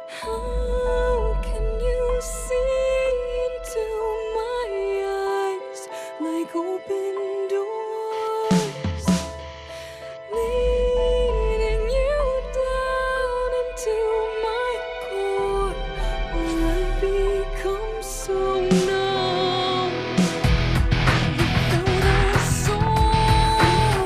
How can you see into my eyes like open doors, leading you down into my core, where I become so numb without a soul.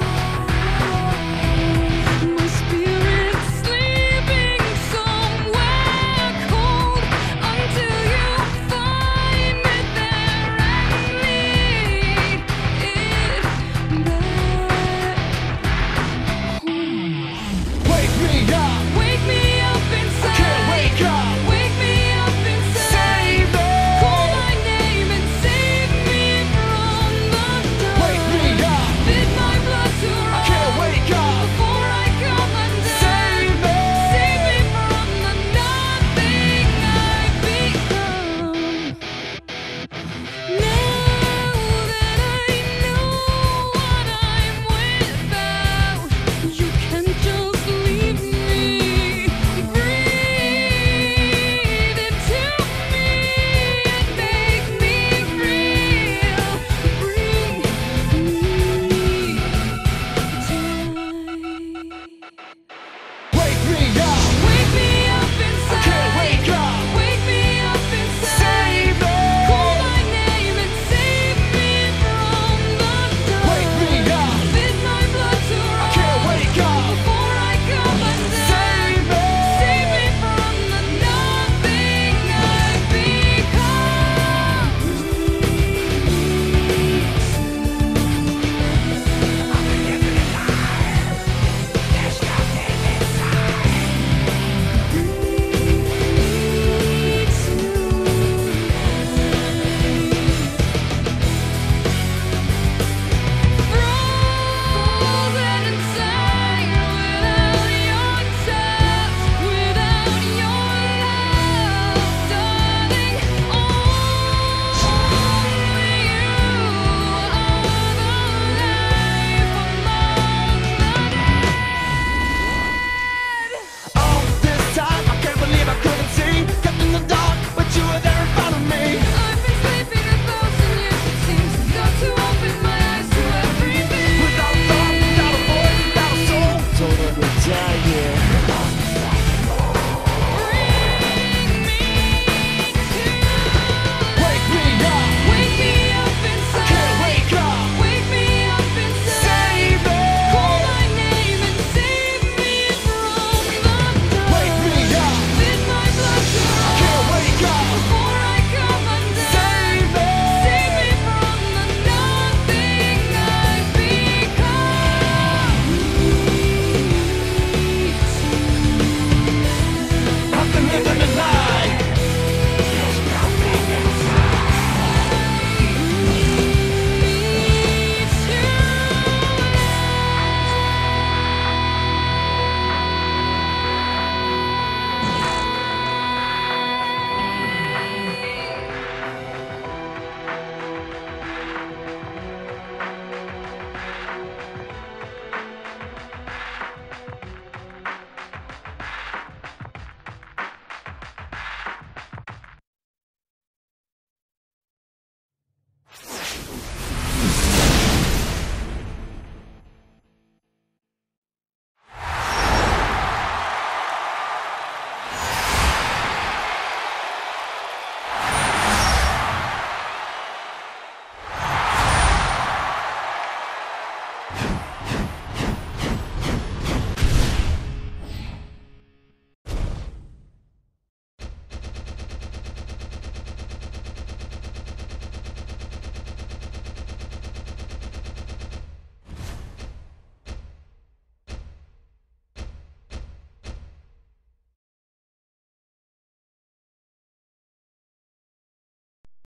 My spirit sleeping somewhere cold until you find me there and lead it back home. Wake me up, Wake me up inside. can't wake up. Wake me up inside. Save me. Call my name and save me from the dark. Wake me up, Bid my blood to run can't wake up. before I come undone. Save me. Save me from the nothing I've become. Now that I know what I'm without, you can't just leave me. Breathe into me and make me real. Bring me tight. Wake me